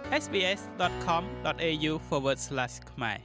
sbs.com.au/khmer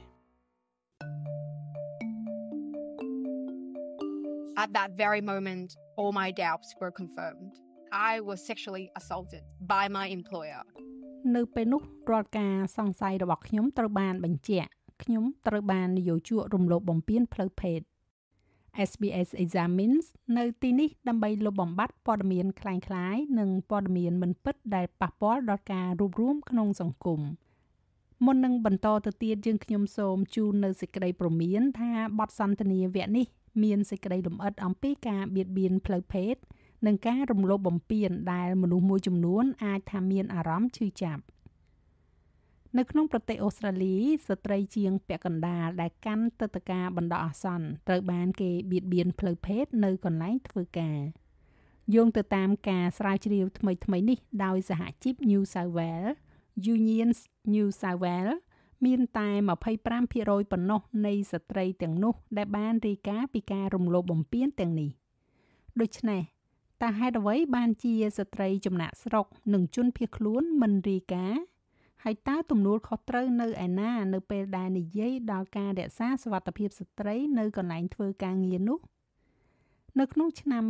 At that very moment, all my doubts were confirmed. I was sexually assaulted by my employer. នៅពេលនោះរាល់ការសង្ស័យរបស់ខ្ញុំត្រូវបានបញ្ជាក់ខ្ញុំត្រូវបាននយោជករំលោភបំពានផ្លូវភេទ SBS Examines នៅទីនេះដើម្បីលុបបំបាត់ព័ត៌មានคล้ายៗនិងព័ត៌មានមិនពិតដែលប៉ះពាល់ដល់ការរួបរวมក្នុងសង្គមមុននឹងបន្តទៅទៀតយើងខ្ញុំសូមជូននៅសេចក្តីព្រមានថាបទសន្ទនាវគ្គនេះមានសេចក្តីលម្អិតអំពីការបៀតបៀនផ្លូវភេទនិងការរំលោភបំពានដែលមនុស្សមួយចំនួនអាចថាមានអារម្មណ៍ឈឺចាប់នៅក្នុងប្រទេសអូស្ត្រាលីស្ត្រីជាងពាក់កណ្ដាលដែលកាន់ទឹកតការបណ្ដោះអាសន្នត្រូវបានគេបៀតបៀនផ្លូវភេទនៅកន្លែងធ្វើការយោងទៅតាមការស្រាវជ្រាវថ្មីៗនេះដោយសហជីព New South Wales Unions New South Wales មានតែ 25% ប៉ុណ្ណោះនៃស្ត្រីទាំងនោះដែលបានរាយការណ៍ពីការរំលោភបំពានទាំងនេះដូច្នេះតើហេតុអ្វីបានជាស្ត្រីចំណាក់ស្រុកនិងជនភៀសខ្លួនមិនរាយការណ៍ហើយតើទំនួលខុសត្រូវនៅឯណានៅពេលដែលនិយាយដល់ការរក្សាសុវត្ថិភាពស្ត្រីនៅកន្លែងធ្វើការងារនោះនៅក្នុងឆ្នាំ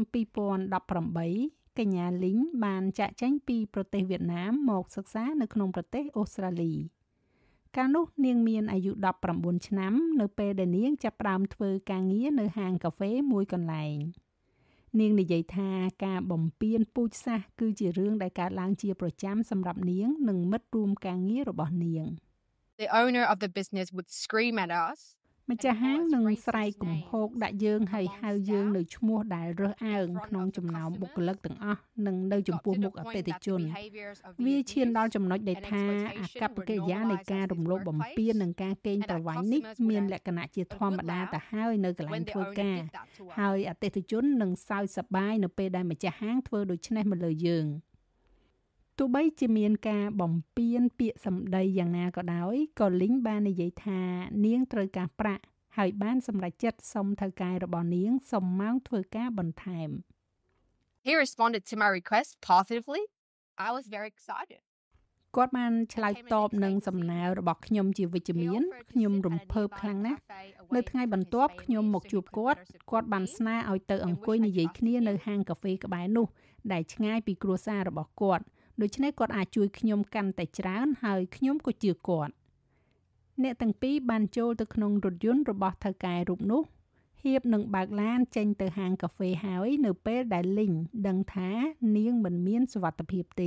2018កញ្ញាលីងបានចាក់ចែងពីប្រទេសវៀតណាមមកសិក្សានៅក្នុងប្រទេសអូស្ត្រាលីកាលនោះនាងមានអាយុ19ឆ្នាំនៅពេលដែលនាងចាប់ផ្ដើមធ្វើការងារនៅហាងកាហ្វេមួយកន្លែងនាងនិយាយថាការបំពានពូជសាសន៍គឺជារឿងដែលកើតឡើងជាប្រចាំសម្រាប់នាងនិងមិត្តរួមការងាររបស់នាង The owner of the business would scream at us. ម្ចាស់ហាងនឹងស្រែកគំហកដាក់យើងហើយហៅយើងនៅឈ្មោះដែលរើសអើងក្នុងចំណោមបុគ្គលិកទាំងអស់និងនៅចំពោះមុខអតិថិជនវាឈានដល់ចំណុចដែលថាអាកប្បកិរិយានៃការរំលោភបំពាននិងការកេងប្រវ័ញ្ចនេះមានលក្ខណៈជាធម្មតាទៅហើយនៅកន្លែងធ្វើការហើយអតិថិជននឹងសើចសប្បាយនៅពេលដែលម្ចាស់ហាងធ្វើដូច្នេះមកលើយើងទោះបីជាមានការបំពានពាក្យសម្ដីយ៉ាងណាក៏ដោយក៏លីងបាននិយាយថានាងត្រូវការប្រាក់ហើយបានសម្រេចចិត្តសុំថៅកែរបស់នាងសុំម៉ោងធ្វើការបន្ថែម He responded to my request positively. I was very excited. គាត់បានឆ្លើយតបនឹងសំណើរបស់ខ្ញុំជាវិជ្ជមានខ្ញុំរំភើបខ្លាំងណាស់នៅថ្ងៃបន្ទាប់ខ្ញុំមកជួបគាត់បានស្នើឲ្យទៅអង្គុយនិយាយគ្នានៅហាងកាហ្វេក្បែរនោះដែលឆ្ងាយពីគ្រួសាររបស់គាត់ដូច្នេះគាត់អាចជួយខ្ញុំកាន់តែច្រើនហើយខ្ញុំក៏ជឿគាត់អ្នកទាំងពីរបានចូលទៅក្នុងរថយន្តរបស់ថៅកែរូបនោះហៀបនឹងបើកឡានចេញទៅហាងកាហ្វេហើយនៅពេលដែលលីងដឹងថានាងមិនមានសុវត្ថិភាពទេ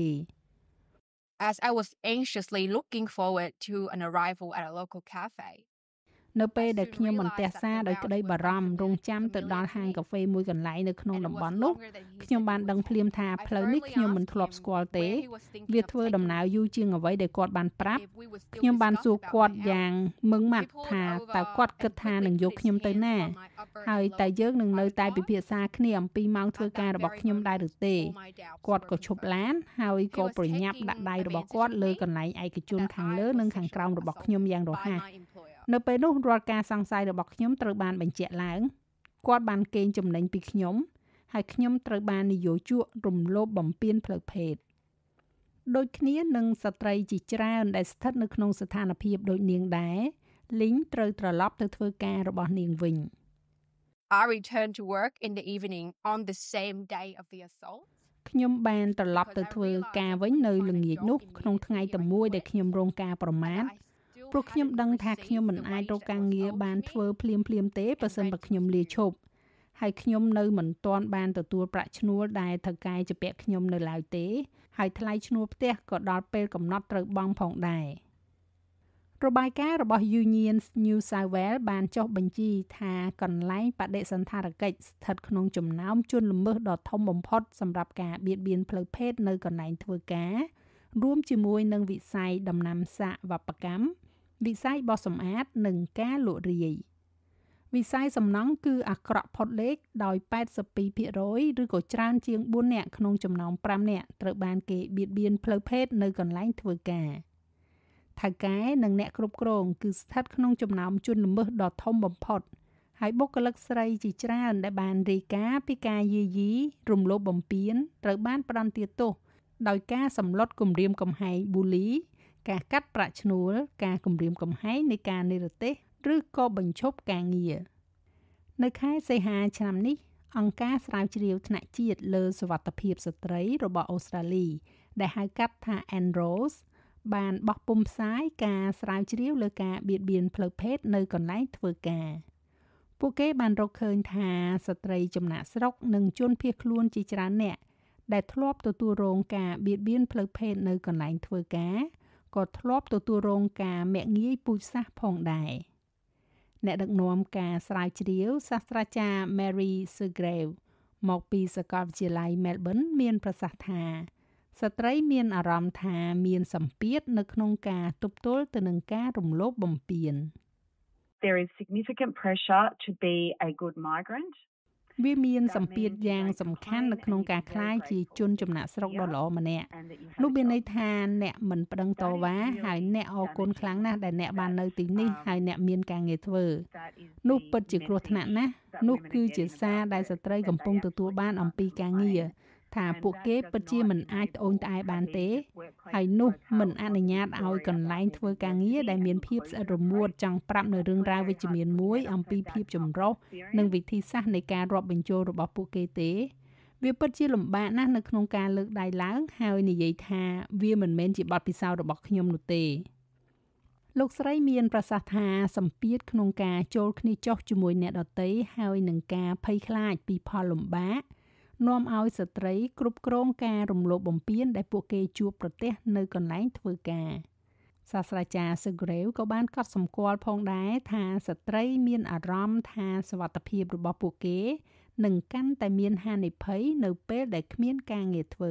As I was anxiously looking forward to an arrival at a local cafe. នៅពេលដែលខ្ញុំមិនទះសារដោយក្តីបារម្ភរងចាំទៅដល់ហាងកាហ្វេមួយកន្លែងនៅក្នុងតំបន់នោះខ្ញុំបានដឹងភ្លាមថាផ្លូវនេះខ្ញុំមិនធ្លាប់ស្គាល់ទេវាធ្វើដំណើរយូរជាងអ្វីដែលគាត់បានប្រាប់ខ្ញុំបានសួរគាត់យ៉ាងម៉ឺងម៉ាត់ថាតើគាត់គិតថានឹងយកខ្ញុំទៅណាហើយតើយើងនឹងនៅតែពិភាក្សាគ្នាអំពីម៉ោងធ្វើការរបស់ខ្ញុំដែរឬទេគាត់ក៏ឈប់ឡានហើយក៏ប្រញាប់ដាក់ដៃរបស់គាត់លើកន្លែងឯកជនខាងលើនិងខាងក្រោមរបស់ខ្ញុំយ៉ាងរហ័សនៅពេលនោះរាល់ការសង្ស័យរបស់ខ្ញុំត្រូវបានបញ្ជាក់ឡើងគាត់បានកេងចំណេញពីខ្ញុំហើយខ្ញុំត្រូវបាននយោជករំលោភបំពានផ្លូវភេទដូចគ្នានឹងស្ត្រីជាច្រើនដែលស្ថិតនៅក្នុងស្ថានភាពដូចនាងដែរលីងត្រូវត្រឡប់ទៅធ្វើការរបស់នាងវិញ I returned to work in the evening on the same day of the assault. ខ្ញុំបានត្រឡប់ទៅធ្វើការវិញនៅល្ងាចនោះក្នុងថ្ងៃតែមួយដែលខ្ញុំរងការប្រមាថព្រោះខ្ញុំដឹងថាខ្ញុំមិនអាចរកការងារបានធ្វើភ្លាមៗទេបើសិនបើខ្ញុំលាឈប់ហើយខ្ញុំនៅមិនទាន់បានទទួលប្រាក់ឈ្នួលដែលថៅកែជពាក់ខ្ញុំនៅឡើយទេហើយថ្លៃឈ្នួលផ្ទះក៏ដល់ពេលកំណត់ត្រូវបង់ផងដែររបាយការណ៍របស់ Unions New South Wales បានចុះបញ្ជីថាកន្លែងបដិសណ្ឋារកិច្ចស្ថិតក្នុងចំណោមជនល្មើសដ៏ធំបំផុតសម្រាប់ការបៀតបៀនផ្លូវភេទនៅកន្លែងធ្វើការរួមជាមួយនឹងវិស័យដំណាំសាកវប្បកម្មវិស័យបោសសម្អាតនិងការលក់រាយវិស័យសំណង់គឺអាក្រក់ផុតលេខដោយ 82% ឬក៏ច្រើនជាង4នាក់ក្នុងចំណោម5នាក់ត្រូវបានគេបៀតបៀនផ្លូវភេទនៅកន្លែងធ្វើការថៅកែនិងអ្នកគ្រប់គ្រងគឺស្ថិតក្នុងចំណោមជនល្មើសដ៏ធំបំផុតហើយបុគ្គលិកស្រីជាច្រើនដែលបានរាយការណ៍ពីការយាយីរំលោភបំពានត្រូវបានផ្ដន្ទាទោសដោយការសម្លុតគំរាមកំហែងប៊ូលីការកាត់ប្រាក់ឈ្នួលការគំរាមកំហែងនៃការនិរទេសឬក៏បញ្ឈប់ការងារនៅខែសីហាឆ្នាំនេះអង្គការស្រាវជ្រាវថ្នាក់ជាតិលើសុវត្ថិភាពស្ត្រីរបស់អូស្ត្រាលីដែលហៅកាត់ថា NROS បានបោះពុម្ពផ្សាយការស្រាវជ្រាវលើការបៀតបៀនផ្លូវភេទនៅកន្លែងធ្វើការពួកគេបានរកឃើញថាស្ត្រីចំណាក់ស្រុកនិងជនភៀសខ្លួនជាច្រើនអ្នកដែលធ្លាប់ទទួលរងការបៀតបៀនផ្លូវភេទនៅកន្លែងធ្វើការក៏ធ្លាប់ទទួលរងការមាក់ងាយពូជសាសន៍ផងដែរអ្នកដឹកនាំការស្រាវជ្រាវសាស្ត្រាចារ្យ Mary Segrave មកពីសាកលវិទ្យាល័យ Melbourne មានប្រសាសន៍ថាស្ត្រីមានអារម្មណ៍ថាមានសម្ពាធនៅក្នុងការទប់ទល់ទៅនឹងការរំលោភបំពាន There is significant pressure to be a good migrant. វាមានសម្ពាធយ៉ាងសំខាន់នៅក្នុងការក្លាយជាជនចំណាក់ស្រុកដ៏ល្អម្នាក់នោះមានន័យថាអ្នកមិនប្តឹងតវ៉ាហើយអ្នកអរគុណខ្លាំងណាស់ដែលអ្នកបាននៅទីនេះហើយអ្នកមានការងារធ្វើនោះពិតជាគ្រោះថ្នាក់ណាស់នោះគឺជាសារដែលស្ត្រីកំពុងទទួលបានអំពីការងារថាពួកគេពិតជាមិនអាចត្អូញត្អែបានទេហើយនោះមិនអនុញ្ញាតឲ្យកន្លែងធ្វើការងារដែលមានភាពស្អិតរមួតចង់ប្រាប់នៅរឿងរ៉ាវវិជ្ជមានមួយអំពីភាពចម្រុះនិងវិធីសាស្ត្រនៃការរាប់បញ្ចូលរបស់ពួកគេទេវាពិតជាលំបាកណាស់នៅក្នុងការលើកដៃឡើងហើយនិយាយថាវាមិនមែនជាបទពិសោធន៍របស់ខ្ញុំនោះទេលោកស្រីមានប្រសាសន៍ថាសម្ពាធក្នុងការចូលគ្នាចុះជាមួយអ្នកដទៃហើយនឹងការភ័យខ្លាចពីផលលំបាកនាំឲ្យស្ត្រីគ្រប់គ្រងការរំលោភបំពានដែលពួកគេជួបប្រទះនៅកន្លែងធ្វើការសាស្ត្រាចារ្យ Segrave ក៏បានកត់សម្គាល់ផងដែរថាស្ត្រីមានអារម្មណ៍ថាសុវត្ថិភាពរបស់ពួកគេនឹងកាន់តែមានហានិភ័យនៅពេលដែលគ្មានការងារធ្វើ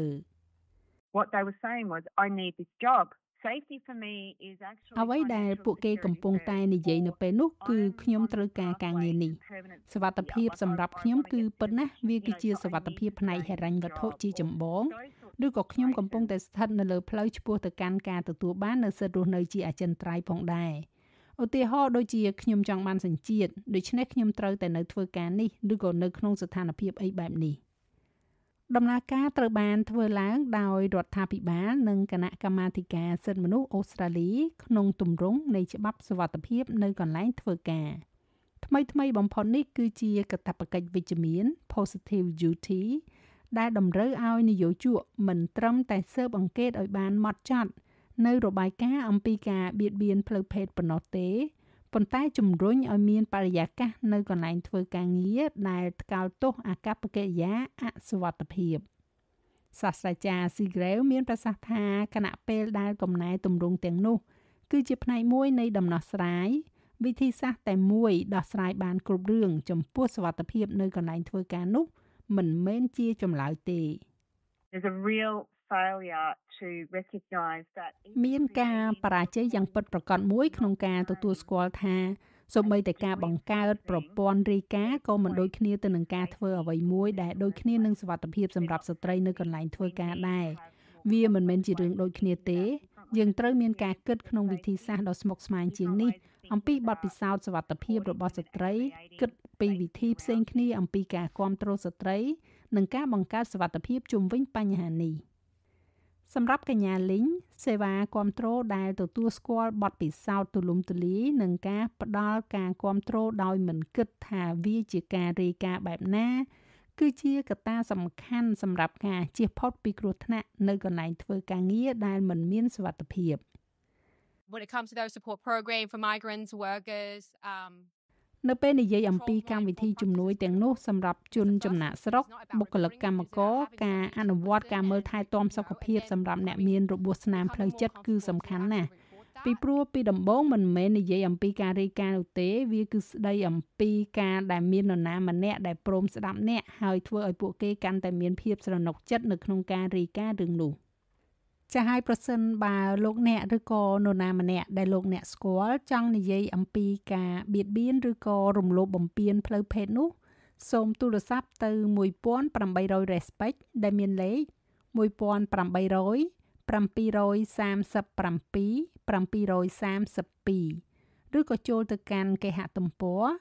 What they were saying was I need this job. Safety for me is actually អ្វីដែលពួកគេកំពុងតែនិយាយនៅពេលនោះគឺខ្ញុំត្រូវការការងារនេះសុវត្ថិភាពសម្រាប់ខ្ញុំគឺពិតណាស់វាគឺជាសុវត្ថិភាពផ្នែកហិរញ្ញវត្ថុជាចម្បងឬក៏ខ្ញុំកំពុងតែស្ថិតនៅលើផ្លូវឆ្ពោះទៅកាន់ការទទួលបាននូវសិទ្ធិរស់នៅជាអចិន្ត្រៃយ៍ផងដែរឧទាហរណ៍ដូចជាខ្ញុំចង់បានសញ្ជាតិដូច្នេះខ្ញុំត្រូវតែនៅធ្វើការនេះឬក៏នៅក្នុងស្ថានភាពអីបែបនេះដំណើរការត្រូវបានធ្វើឡើងដោយរដ្ឋាភិបាលនិងគណៈកម្មាធិការសិទ្ធិមនុស្សអូស្ត្រាលីក្នុងទម្រង់នៃច្បាប់សុវត្ថិភាពនៅកន្លែងធ្វើការថ្មីបំផុតនេះគឺជាកាតព្វកិច្ចវិជ្ជមាន Positive Duty ដែលតម្រូវឲ្យនយោជកមិនត្រឹមតែស៊ើបអង្កេតឲ្យបានហ្មត់ចត់នៅរបាយការណ៍អំពីការបៀតបៀនផ្លូវភេទប៉ុណ្ណោះទេប៉ុន្តែជំរុញឲ្យមានបរិយាកាសនៅកន្លែងធ្វើការងារដែលថ្កោលទោសអាកប្បកិរិយាអសុវត្ថិភាពសាស្ត្រាចារ្យ Segrave មានប្រសាសន៍ថាគណៈពេលដែលកំណែទម្រង់ទាំងនោះគឺជាផ្នែកមួយនៃដំណោះស្រាយវិធីសាស្ត្រតែមួយដោះស្រាយបានគ្រប់រឿងចំពោះសុវត្ថិភាពនៅកន្លែងធ្វើការនោះមិនមែនជាចម្លើយទេ There's a real failure to recognize that មានការបរាជ័យយ៉ាងពិតប្រាកដមួយក្នុងការទទួលស្គាល់ថាសូម្បីតែការបង្កើតប្រព័ន្ធរាយការណ៍ក៏មិនដូចគ្នាទៅនឹងការធ្វើអ្វីមួយដែលដូចគ្នានឹងសុវត្ថិភាពសម្រាប់ស្ត្រីនៅកន្លែងធ្វើការដែរវាមិនមែនជារឿងដូចគ្នាទេយើងត្រូវមានការគិតក្នុងវិធីសាស្ត្រដ៏ស្មុគស្មាញជាងនេះអំពីបទពិសោធន៍សុវត្ថិភាពរបស់ស្ត្រីគិតពីវិធីផ្សេងគ្នាអំពីការគ្រប់គ្រងស្ត្រីនិងការបង្កើតសុវត្ថិភាពជុំវិញបញ្ហានេះសម្រាប់កញ្ញាលីងសេវាគាំទ្រដែលទទួលស្គាល់បទពិសោធន៍ទូលំទូលាយនិងការផ្ដល់ការគាំទ្រដោយមិនគិតថាវាជាការរាយការណ៍បែបណាគឺជាកត្តាសំខាន់សម្រាប់ការជៀសផុតពីគ្រោះថ្នាក់នៅកន្លែងធ្វើការងារដែលមិនមានសុវត្ថិភាព When it comes to those support program for migrants workers នៅពេលនិយាយអំពីកម្មវិធីជំនួយទាំងនោះសម្រាប់ជនចំណាក់ស្រុកបុគ្គលិកកម្មករការអនុវត្តការមើលថែទាំសុខភាពសម្រាប់អ្នកមានរបួសស្នាមផ្លូវចិត្តគឺសំខាន់ណាស់ពីព្រោះពីដំបូងមិនមែននិយាយអំពីការរាយការណ៍នោះទេវាគឺស្ដីអំពីការដែលមាននរណាម្នាក់ដែលព្រមស្ដាប់អ្នកហើយធ្វើឲ្យពួកគេកាន់តែមានភាពស្រណុកចិត្តនៅក្នុងការរាយការណ៍រឿងនោះចា៎ហើយប្រសិនបើលោកអ្នកឬក៏នរណាម្នាក់ដែលលោកអ្នកស្គាល់ចង់និយាយអំពីការបៀតបៀនឬក៏រំលោភបំពានផ្លូវភេទនោះសូមទូរស័ព្ទទៅ1800 Respect ដែលមានលេខ1800 737 732 ឬក៏ចូលទៅកាន់គេហទំព័រ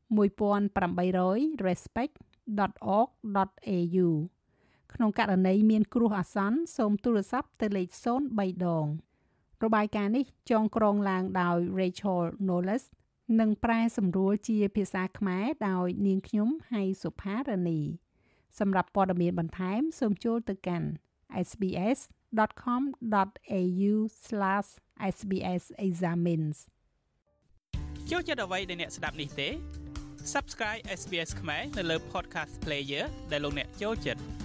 1800 respect.org.au ក្នុងករណីមានគ្រោះអាសន្នសូមទូរស័ព្ទទៅលេខ03ដងរបាយការណ៍នេះចងក្រងឡើងដោយ Rachel Knowles និងប្រែសម្រួលជាភាសាខ្មែរដោយនាងខ្ញុំហៃសុផារនី សម្រាប់ព័ត៌មានបន្ថែមសូមចូលទៅកាន់ sbs.com.au/sbsexamines ចូលចិត្តអ្វីដែលអ្នកស្ដាប់នេះទេ Subscribe SBS ខ្មែរនៅលើ Podcast Player ដែលលោកអ្នកចូលចិត្ត